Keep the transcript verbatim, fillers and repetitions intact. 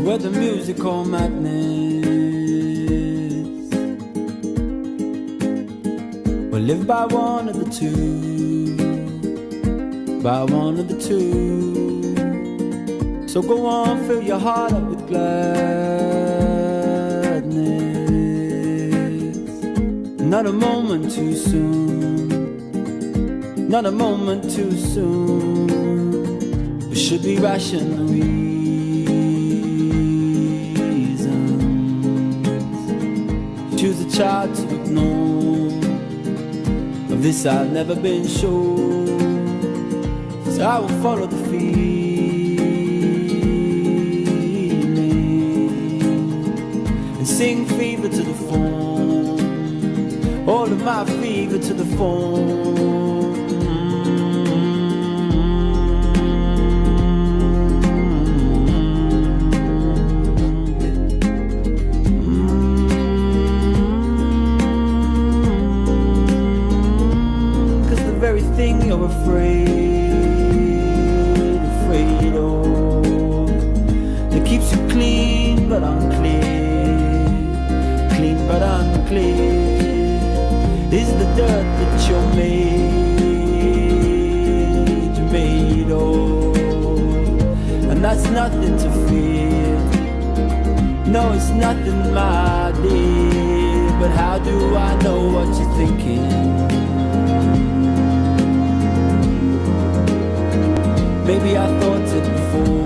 where the musical madness will live by one of the two, by one of the two. So go on, fill your heart up with gladness. Not a moment too soon, not a moment too soon. It should be rational reasons. Choose a child to ignore. Of this I've never been sure, so I will follow the feeling and sing fever to the phone, all of my fever to the phone. Thing you're afraid, afraid of, that keeps you clean but unclear, clean but unclear, is the dirt that you're made, you're made of, and that's nothing to fear. No, it's nothing, my dear, but how do I know what you're thinking? Maybe I thought it before.